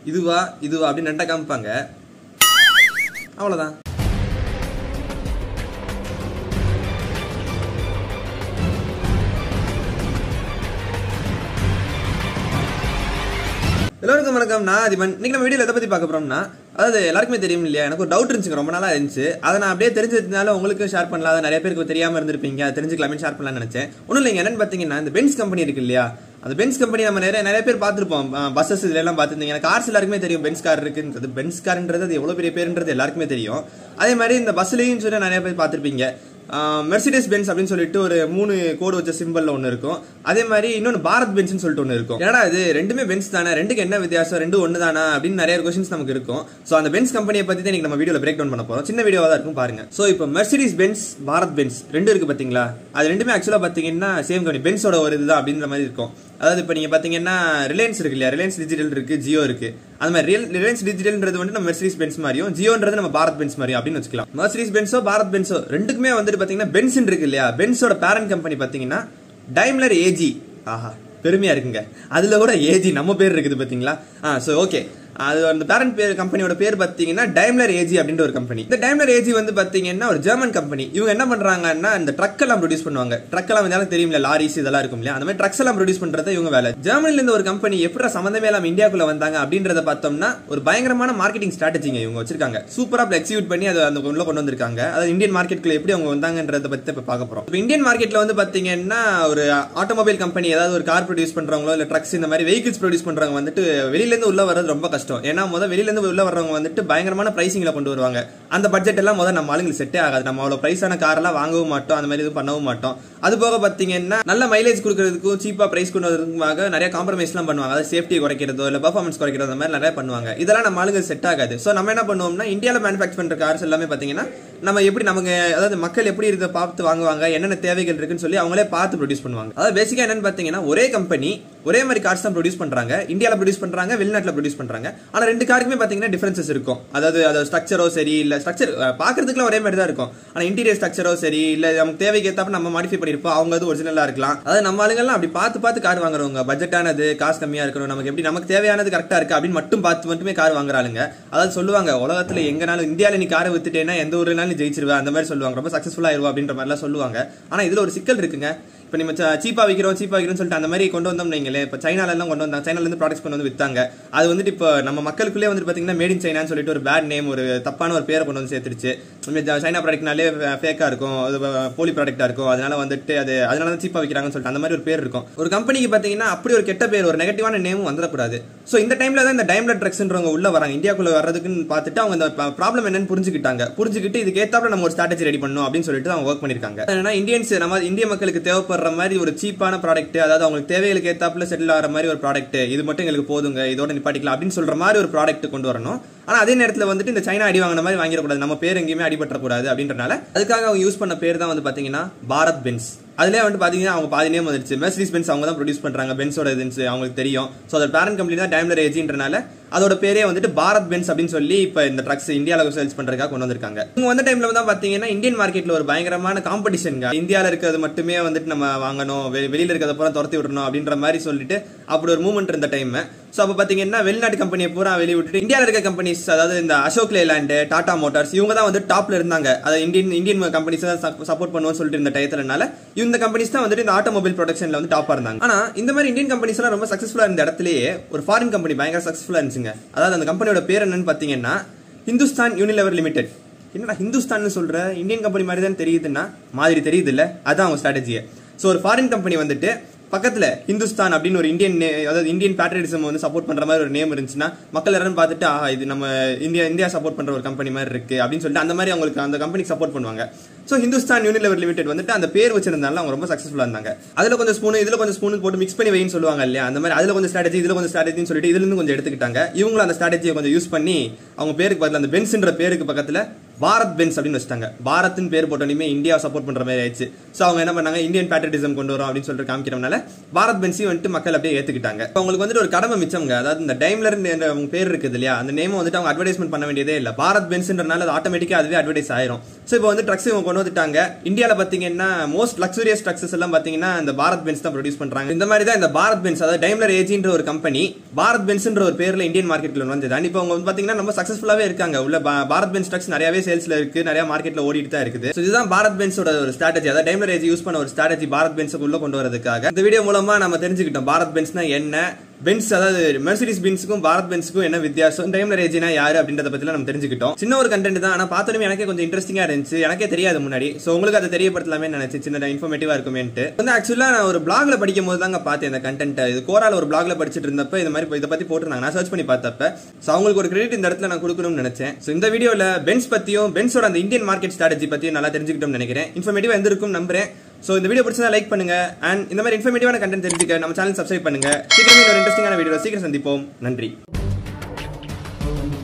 இதுவா அப்படின்னு ரெண்டா காமிப்பாங்க. அவ்வளவுதான். எல்லாருக்கும் வணக்கம். நான் அதிபன். இன்னைக்கு நம்ம வீடியோல எதை பத்தி பார்க்க போறோம்னா, அதாவது எல்லாருக்குமே தெரியும் இல்லையா, எனக்கு ஒரு டவுட் இருந்துச்சு, ரொம்ப நாளா இருந்துச்சு. அதை நான் அப்படியே தெரிஞ்சதுனால உங்களுக்கு ஷேர் பண்ணலாம். அதை நிறைய பேருக்கு தெரியாம இருந்திருப்பீங்க, அதை தெரிஞ்சுக்கலாமே ஷேர் பண்ணலாம்னு நினைச்சேன். ஒன்றும் இல்லைங்க, என்னன்னு பாத்தீங்கன்னா, இந்த பென்ஸ் கம்பெனி இருக்கு இல்லையா, அந்த பென்ஸ் கம்பெனி நம்ம நிறைய பேர் பார்த்துருப்போம். பஸ்ஸஸ் இதுல எல்லாம் பார்த்துருந்தீங்க. எனக்கு கார்ஸ் எல்லாருக்குமே தெரியும் பென்ஸ் கார் இருக்குன்றது. பென்ஸ் கார்ன்றது அது எவ்வளவு பெரிய பேருன்றது எல்லாருக்குமே தெரியும். அதே மாதிரி இந்த பஸ்லயும் சொல்லி நிறைய பேர் பார்த்துருப்பீங்க. மெர்சிடஸ் பென்ஸ் அப்படின்னு சொல்லிட்டு ஒரு 3 கோடு வச்ச சிம்பிள்ல ஒன்னு இருக்கும். அதே மாதிரி இன்னொன்னு பாரத் பென்ஸ் சொல்லிட்டு ஒன்னு இருக்கும். ஏன்னா இது ரெண்டுமே பென்ஸ் தானே, ரெண்டுக்கு என்ன வித்தியாசம், ரெண்டு ஒன்னு தானா அப்படின்னு நிறைய क्वेश्चंस நமக்கு இருக்கும். சோ அந்த பென்ஸ் கம்பெனியை பத்தி தான் இன்னைக்கு நம்ம வீடியோல பிரேக் டவுன் பண்ண போறோம். சின்ன வீடியோவா தான் இருக்கும், பாருங்க. சோ இப்போ மெர்சிடஸ் பென்ஸ், பாரத் பென்ஸ் ரெண்டு இருக்கு பாத்தீங்களா. அது ரெண்டுமே ஆக்சுவலா பாத்தீங்கன்னா சேம் கம்பெனி, பென்ஸோட ஒரு இதுதான் அப்படின்ற மாதிரி இருக்கும். அதாவது இப்போ நீங்க பாத்தீங்கன்னா ரிலையன்ஸ் இருக்கு இல்லையா, ரிலையன்ஸ் டிஜிட்டல் இருக்கு, ஜியோ இருக்கு. அந்த மாதிரி ரிலையன்ஸ் டிஜிட்டல்ன்றது வந்து நம்ம மெர்சிடஸ் பென்ஸ் மாதிரியும், ஜியோன்றது நம்ம பாரத் பென்ஸ் மாதிரியும் அப்படின்னு வச்சுக்கலாம். மெர்சிடஸ் பென்ஸோ பாரத் பென்ஸோ ரெண்டுக்குமே வந்துட்டு பாத்தீங்கன்னா பென்ஸ் இருக்கு இல்லையா, பென்ஸோட பேரண்ட் கம்பெனி பாத்தீங்கன்னா டைம்லர் ஏஜி. ஆஹா, பெருமையா இருக்குங்க. அதுல கூட ஏஜி நம்ம பேர் இருக்குது பாத்தீங்களா. சோ ஓகே, அது அந்த பேரண்ட் பேர் கம்பெனியோட பேர் பாத்தீங்கன்னா டைம்லர் ஏஜி அப்படின்ற ஒரு கம்பெனி. இந்த டைம்லர் ஏஜி வந்து பாத்தீங்கன்னா ஒரு ஜெர்மன் கம்பெனி. இவங்க என்ன பண்றாங்கன்னா, இந்த ட்ரக் எல்லாம் ப்ரொடியூஸ் பண்ணுவாங்க. ட்ரக் எல்லாம் வந்து தெரியும்ல, லாரிஸ் இதெல்லாம் இருக்கும் இல்லையா, அந்த மாதிரி ட்ரக்ஸ் எல்லாம் ப்ரொடியூஸ் பண்றது இவங்க வேலை. ஜெர்மனில இருந்து ஒரு கம்பெனி எப்படி சம்பந்தமே இல்லாம இந்தியாக்குள்ள வந்தாங்க அப்படின்றத பார்த்தோம்னா, ஒரு பயங்கரமான மார்க்கெட்டிங் ஸ்ட்ராட்டஜிங்க இவங்க வச்சிருக்காங்க. சூப்பரா எக்ஸிக்யூட் பண்ணி அதை அந்த உள்ள கொண்டு வந்திருக்காங்க. அதாவது இந்தியன் மார்க்கெட்ல எப்படி அவங்க வந்தாங்கன்றத பத்தி இப்ப பார்க்க போறோம். இப்போ இந்தியன் மார்க்கெட்ல வந்து பாத்தீங்கன்னா ஒரு ஆட்டோமொபைல் கம்பெனி, ஏதாவது ஒரு கார் ப்ரொடியூஸ் பண்றவங்களோ இல்ல ட்ரக்ஸ் இந்த மாதிரி வெஹிக்கிள்ஸ் ப்ரொடியூஸ் பண்றவங்க வந்துட்டு வெளியில இருந்து உள்ள வர்றது ரொம்ப கஷ்டம். ஏன்னா வெளியில இருந்து உள்ள வர்றவங்க வந்துட்டு பயங்கரமான பிரைசிங்ல கொண்டு வருவாங்க. அந்த பட்ஜெட் எல்லாம் நம்ம ஆளுங்களுக்கு செட்டே ஆகாது. நம்ம அவ்வளவு பிரைஸான கார் எல்லாம் வாங்கவும் மாட்டோம், அந்த மாதிரி எதுவும் பண்ணவும் மாட்டோம். அது போக பாத்தீங்கன்னா நல்ல மைலேஜ் கொடுக்கறதுக்கும் சீப்பா பிரைஸ் கொண்டு வரதுக்காக நிறைய காம்ப்ரமைஸ் எல்லாம் பண்ணுவாங்க. அதாவது சேஃப்டி குறைக்கிறதோ இல்ல பெர்ஃபார்மன்ஸ் குறைக்கிறதோ அந்த மாதிரி நிறைய பண்ணுவாங்க. இதெல்லாம் நம்ம ஆளுங்க செட் ஆகாது. சோ நம்ம என்ன பண்ணுவோம்னா, இந்தியால மேனுஃபேக்சர் பண்ற கார்ஸ் எல்லாமே பாத்தீங்கன்னா நம்ம எப்படி நமக்கு, அதாவது மக்கள் எப்படி இருக்க பார்த்து வாங்குவாங்க, என்னென்ன தேவைகள் இருக்குன்னு சொல்லி அவங்களே பார்த்து ப்ரொடியூஸ் பண்ணுவாங்க. அதாவது பேசிக்கா என்னன்னு பாத்தீங்கன்னா, ஒரே கம்பெனி ஒரே மாதிரி கார்ஸ் தான் ப்ரொடியூஸ் பண்றாங்க. இந்தியால ப்ரொடியூஸ் பண்றாங்க, வெளிநாட்டுல ப்ரொடியூஸ் பண்றாங்க. ஆனா ரெண்டு காருக்குமே பாத்தீங்கன்னா டிஃபரன்சஸ் இருக்கும். அதாவது ஸ்ட்ரக்சரோ சரி இல்ல, ஸ்ட்ரக்சர் பாக்குறதுக்குலாம் ஒரே மாதிரி தான் இருக்கும். ஆனா இன்டீரியர் ஸ்ட்ரக்சரோ சரி இல்ல, நமக்கு தேவைக்கு ஏத்தாப்ப நம்ம மாடிஃபை பண்ணிருப்போம். அவங்க அது ஒரிஜினலா இருக்கலாம். அதாவது நம்ம ஆளுங்கெல்லாம் அப்படி பார்த்து கார் வாங்குறவங்க. பட்ஜெட்டானது, காசு கம்மியா இருக்கணும், நமக்கு எப்படி நமக்கு தேவையானது கரெக்டா இருக்கு அப்படின்னு மட்டுமே கார் வாங்குறாங்க. அதாவது சொல்லுவாங்க, உலகத்துல எங்கனாலும் இந்தியால நீ காரை வித்துட்டேன்னா எந்த ஊர்லனாலும் ஜெயிச்சிருவா, அந்த மாதிரி சொல்லுவாங்க. ரொம்ப சக்சஸ்ஃபுல்லா ஆயிருவா அப்படின்ற மாதிரி எல்லாம் சொல்லுவாங்க. ஆனா இதுல ஒரு சிக்கல் இருக்குங்க. இப்ப நம்ம சீப்பா விக்கிறோம் சொல்லிட்டு அந்த மாதிரி கொண்டு வந்தோம் நீங்களே. இப்ப சைனால எல்லாம் கொண்டு வந்தாங்க, சைனால இருந்து ப்ராடக்ட்ஸ் கொண்டு வந்து வித்தாங்க. அது வந்துட்டு இப்ப நம்ம மக்களுக்குள்ளே வந்து பாத்தீங்கன்னா மேட் இன் சைனான்னு சொல்லிட்டு ஒரு பேட் நேம், ஒரு தப்பான ஒரு பேரை கொண்டு வந்து சேர்த்துருச்சு. சைனா ப்ராடக்ட்னாலே ஃபேக்கா இருக்கும், அது போலி ப்ராடக்டா இருக்கும், அதனால வந்துட்டு அதனால தான் சீப்பா விக்கிறாங்கன்னு சொல்லிட்டு அந்த மாதிரி ஒரு பேர் இருக்கும். ஒரு கம்பெனிக்கு பாத்தீங்கன்னா அப்படி ஒரு கெட்ட பேர், ஒரு நெகட்டிவான நேமும் வந்துடக்கூடாது. சோ இந்த டைம்ல தான் இந்த டைம்லர் ட்ரக்ஸ்ன்றவங்க உள்ள வராங்க. இந்தியாக்குள்ள வர்றதுக்குன்னு பார்த்துட்டு அவங்க இந்த ப்ராப்ளம் என்னன்னு புரிஞ்சுக்கிட்டு இதுக்கு ஏத்தாப்புல நம்ம ஒரு ஸ்ட்ராட்டஜி ரெடி பண்ணணும் அப்படின்னு சொல்லிட்டு அவங்க ஒர்க் பண்ணிருக்காங்க. ஏன்னா இந்தியன்ஸ், நம்ம இந்திய மக்களுக்கு தேவைப்படுற மாதிரி ஒரு சீப்பான ப்ராடக்ட், அதாவது அவங்களுக்கு தேவைகளுக்கு ஏத்தாப்புல செட்டில் ஆகிற மாதிரி ஒரு ப்ராடக்ட், இது மட்டும் எங்களுக்கு போதுங்க, இதோட நிப்பாட்டிக்கலாம் அப்படின்னு சொல்ற மாதிரி ஒரு ப்ராடக்ட் கொண்டு வரணும். ஆனா அதே நேரத்தில் வந்துட்டு இந்த சைனா அடி வாங்கின மாதிரி வாங்கிடக்கூடாது, நம்ம பேர் எங்கேயுமே அடிபட்டக்கூடாது அப்படின்றனால அதுக்காக அவங்க யூஸ் பண்ண பேர் தான் வந்து பாத்தீங்கன்னா பாரத் பென்ஸ். அதுலேயே வந்து பாத்தீங்கன்னா அவங்க பாதி நேம் வந்துருச்சு. மெர்சிடிஸ் பென்ஸ் அவங்க தான் ப்ரொடியூஸ் பண்றாங்க, பென்ஸோட இதுன்னு அவங்களுக்கு தெரியும். ஸோ அதோட பேரண்ட் கம்பெனி தான் டைம்லர் ஏஜின்றனால அதோட பேரே வந்துட்டு பாரத் பென்ஸ் அப்படின்னு சொல்லி இப்ப இந்த ட்ரக்ஸ் இந்தியாவில் சேல்ஸ் பண்றதுக்காக கொண்டு வந்திருக்காங்க. இவங்க வந்த டைம்ல தான் பாத்தீங்கன்னா இந்தியன் மார்க்கெட்ல ஒரு பயங்கரமான காம்படிஷன். இந்தியாவில் இருக்கிறது மட்டுமே வந்துட்டு நம்ம வாங்கணும், வெளியில இருக்கிறத பூரா துரத்தி விடணும் அப்படின்ற மாதிரி சொல்லிட்டு அப்படி ஒரு மூவ்மெண்ட் இருந்த டைம். சோ அப்ப பாத்தீங்கன்னா வெளிநாட்டு கம்பெனியை பூரா வெளியே விட்டுட்டு இந்தியாவில் இருக்க கம்பெனிஸ், அதாவது இந்த அசோக் லேலாண்ட், டாடா மோட்டார்ஸ், இவங்க தான் வந்து டாப்ல இருந்தாங்க. அதாவது இந்தியன் கம்பெனிஸ் தான் சப்போர்ட் பண்ணுவோம்னு சொல்லிட்டு இருந்த டயத்துலனால இந்த கம்பெனிஸ் தான் வந்துட்டு இந்த ஆட்டோமொபைல் ப்ரொடக்ஷன்ல வந்து டாப்பா இருந்தாங்க. ஆனா இந்த மாதிரி இந்தியன் கம்பெனிஸ் எல்லாம் ரொம்ப சக்சஸ்ஃபுல்லா இருந்த இடத்துலயே ஒரு ஃபாரின் கம்பெனி பயங்கர சக்சஸ்ஃபுல்லா இருந்துச்சுங்க. அதாவது அந்த கம்பெனியோட பேர் என்னன்னு பாத்தீங்கன்னா ஹிந்துஸ்தான் யூனிலிவர் லிமிடெட். என்னடா ஹிந்துஸ்தான் சொல்ற, இந்தியன் கம்பெனி மாதிரி தான் தெரியுதுன்னா மாதிரி தெரியுது இல்ல, அதான் அவங்க ஸ்ட்ராட்டஜியே. சோ ஒரு ஃபாரின் கம்பெனி வந்துட்டு பக்கத்துல ஹிந்துஸ்தான் அப்படின்னு ஒரு இந்தியன், அதாவது இந்தியன் பேட்ரியட்டிசம் வந்து சப்போர்ட் பண்ற மாதிரி ஒரு நேம் இருந்துச்சுன்னா மக்கள் எல்லாரும் பார்த்துட்டு இது நம்ம இந்தியா சப்போர்ட் பண்ற ஒரு கம்பெனி மாதிரி இருக்கு அப்படின்னு சொல்லிட்டு அந்த மாதிரி அவங்களுக்கு அந்த கம்பெனிக்கு சப்போர்ட் பண்ணுவாங்க. சோ ஹிந்துஸ்தான் யூனிலிவர் லிமிடெட் வந்துட்டு அந்த பேர் வச்சிருந்தாலும் அவங்க ரொம்ப சக்சஸ்ஃபுல்லா இருந்தாங்க. அதுல கொஞ்சம் ஸ்பூன் இதுல கொஞ்சம் ஸ்பூன் போட்டு மிக்ஸ் பண்ணி வைன்னு சொல்லுவாங்க இல்லையா, அந்த மாதிரி அதுல கொஞ்சம் ஸ்ட்ராட்டஜி இதுல கொஞ்சம் ஸ்ட்ராட்டஜின்னு சொல்லிட்டு இதுல இருந்து கொஞ்சம் எடுத்துக்கிட்டாங்க. இவங்களும் அந்த ஸ்ட்ராட்டஜியை கொஞ்சம் யூஸ் பண்ணி அவங்க பேருக்கு பதில் அந்த பென்ஸ்ன்ற பேருக்கு பக்கத்துல பாரத் பென்ஸ் அப்படின்னு வச்சிட்டாங்க. பாரத்னு பேர் போட்டோன்னே இந்தியாவை சப்போர்ட் பண்ற மாதிரி ஆயிடுச்சு. ஸோ அவங்க என்ன பண்ணாங்க, இந்தியன் பேட்ரியாட்டிசம் கொண்டு வரோம் அப்படின்னு சொல்லிட்டு காமிக்கிறதுனால பாரத் பென்ஸையும் வந்துட்டு மக்கள் அப்படியே ஏத்துக்கிட்டாங்க. அவங்களுக்கு வந்துட்டு ஒரு கடமை மிச்சம்ங்க. அதாவது இந்த டைம்லர் அவங்க பேர் இருக்குது இல்லையா, அந்த நேம் வந்துட்டு அவங்க அட்வர்டைஸ்மெண்ட் பண்ண வேண்டியதே இல்லை. பாரத் பென்ஸ்ன்றனால அது ஆட்டோமேட்டிக்கா அதுவே அட்வர்டைஸ் ஆயிரும். ஸோ இப்போ வந்து ட்ரக்ஸ் இவங்க கொண்டு வந்துட்டாங்க. இந்தியாவில் பார்த்தீங்கன்னா மோஸ்ட் லக்ஸூரியஸ் ட்ரக்ஸஸ் எல்லாம் பார்த்தீங்கன்னா இந்த பாரத் பென்ஸ் தான் ப்ரொடியூஸ் பண்றாங்க. இந்த மாதிரி தான் இந்த பாரத் பென்ஸ், அதாவது டைம்லர் ஏஜின்ற ஒரு கம்பெனி பாரத் பென்ஸ்ன்ற ஒரு பேர்ல இந்தியன் மார்க்கெட்ல வந்தது. இப்போ அவங்க வந்து பாத்தீங்கன்னா ரொம்ப சக்சஸ்ஃபுல்லாவே இருக்காங்க. உள்ள பாரத் பென்ஸ் ட்ரக்ஸ் நிறையவே சேல்ஸ்ல இருக்கு, நிறைய மார்க்கெட்ல ஓடிட்டு தான் இருக்குது. இதுதான் பாரத் பென்ஸோட ஒரு ஸ்ட்ராட்டஜி, அதாவது டைம்லர் ஏஜி யூஸ் பண்ண ஒரு ஸ்ட்ராட்டஜி பாரத் பென்ஸுக்கு உள்ள கொண்டு வரதுக்காக. இந்த வீடியோ மூலமா நம்ம தெரிஞ்சுக்கிட்டோம் பாரத் பென்ஸ்னா என்ன, பென்ஸ் அதாவது மெர்சிடிஸ் பென்ஸுக்கும் பாரத் பென்ஸுக்கும் என்ன வித்தியாசம், டைம்லர் ஏஜினா யாரு அப்படின்றத பத்தி நம்ம தெரிஞ்சுக்கிட்டோம். சின்ன ஒரு கண்டென்ட் தான், ஆனா பார்த்தோமே எனக்கே கொஞ்சம் இன்ட்ரெஸ்டிங்கா இருந்துச்சு. எனக்கே தெரியாது முன்னாடி. சோ உங்களுக்கு அதை தெரியப்படுத்தலாமே நினைச்சு, சின்ன இன்ஃபர்மேட்டிவா இருக்குமேன்ட்டு வந்து ஆக்சுவலா நான் ஒரு பிளாக்ல படிக்கும் போது தாங்க பார்த்தேன் இந்த கண்டென்ட். இது கோரால ஒரு பிளாக்ல படிச்சிட்டு இருந்தப்ப இந்த மாதிரி இதை பத்தி போட்டுருந்தாங்க. நான் சர்ச் பண்ணி பார்த்தப்ப சோ அவங்களுக்கு ஒரு கிரெடிட் இந்த இடத்துல நான் கொடுக்கணும்னு நினைச்சேன். சோ இந்த வீடியோல பென்ஸ் பத்தியும் பென்ஸோட அந்த இந்தியன் மார்க்கெட் ஸ்ட்ராட்டஜி பத்தியும் நல்லா தெரிஞ்சுக்கிட்டோம்னு நினைக்கிறேன். இன்ஃபர்மேட்டிவா இருந்திருக்கும் நம்புறேன். சோ இந்த வீடியோ பிடிச்சா லைக் பண்ணுங்க. அண்ட் இந்த மாதிரி இன்ஃபர்மேட்டிவான கண்டென்ட் தெரிஞ்சுக்க நம்ம சேனல் சப்ஸ்கிரைப் பண்ணுங்க. சீக்கிரமே ஒரு இன்ட்ரெஸ்டிங்கான வீடியோ சீக்கிரம் சந்திப்போம். நன்றி.